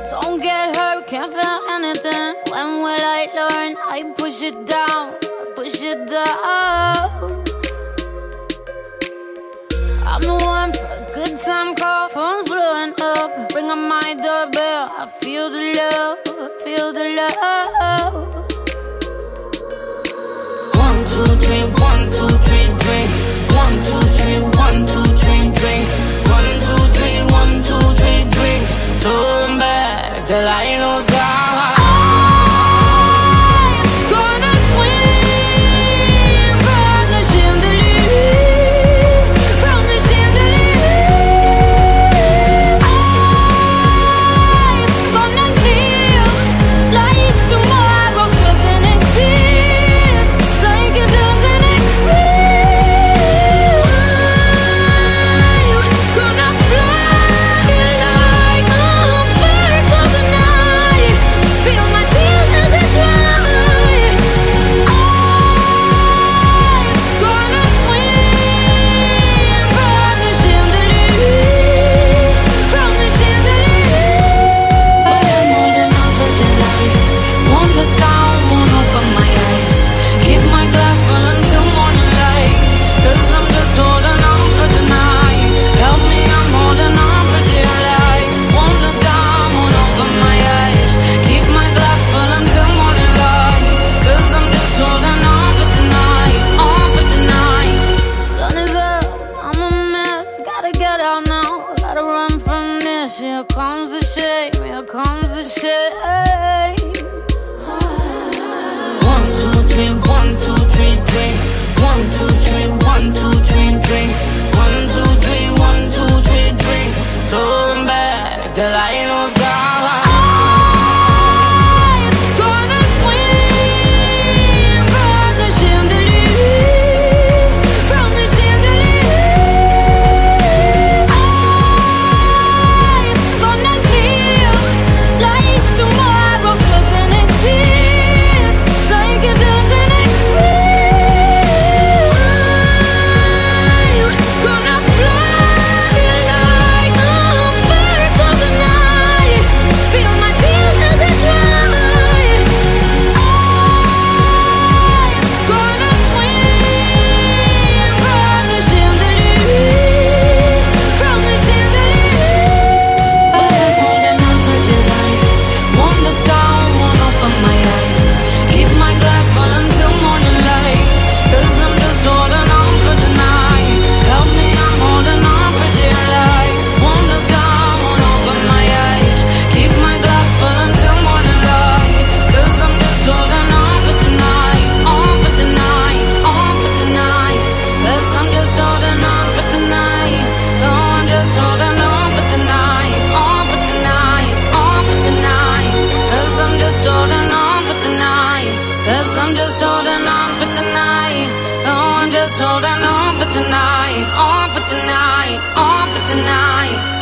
Don't get hurt, can't feel anything. When will I learn? I push it down, push it down. I'm the one for a good time call. Phone's blowing up, ring on my doorbell. I feel the love, I feel the love. 1, 2, 3, 1, 2, 3, drink. 1, 2, 3, 1, 2, 3, drink. 1, 2, 3, 1, 2, 3, drink. Turn back till I lose God. Here comes the shame, here comes the shame. 1, 2, 3, 1, 2, 3, drink. 1, 2, 3, 1, 2, 3, drink. 1, 2, 3, 1, 2, 3, drink. Turn back till I lose God. Cause I'm just holding on for tonight. Oh, I'm just holding on for tonight. On for tonight, on for tonight.